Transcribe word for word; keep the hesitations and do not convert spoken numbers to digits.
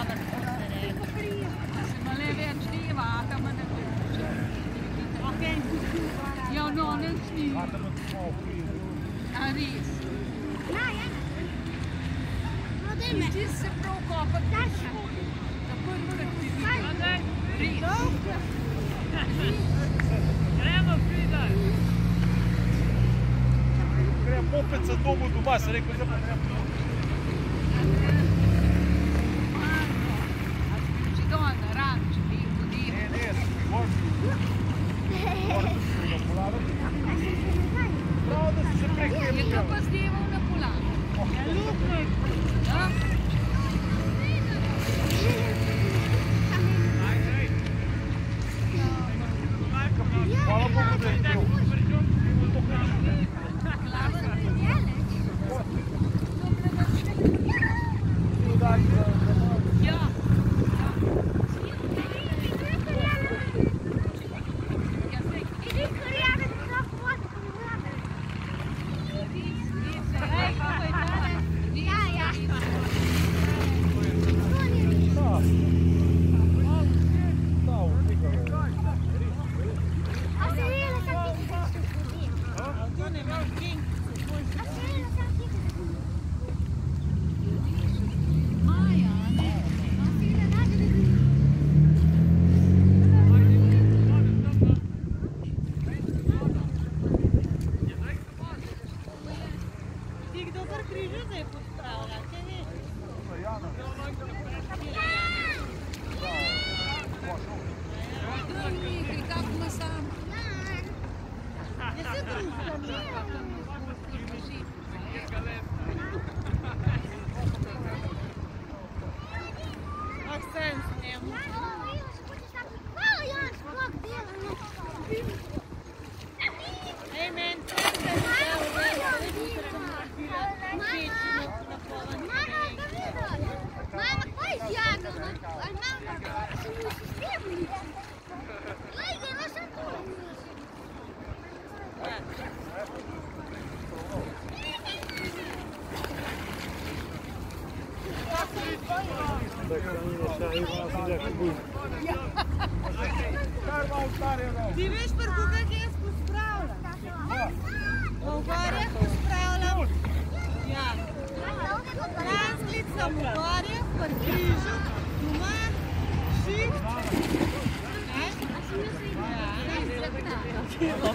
Ja, no, niks niet. Aris. Ja, ja. Wat is Het is een broek op het tasje. Dat moet ik niet. Ries. Treba Frida. Treba popet sa domu doma, se rekao da treba. Je to pa snimal na Polanu. Ja? Hvala Bogu da je to. Ja. Ti veš, prvo, kak jaz pospravljam? V gorjah pospravljam. Ja. Transklic sem v gorjah, pri križu, doma, šiht. Ja, ne,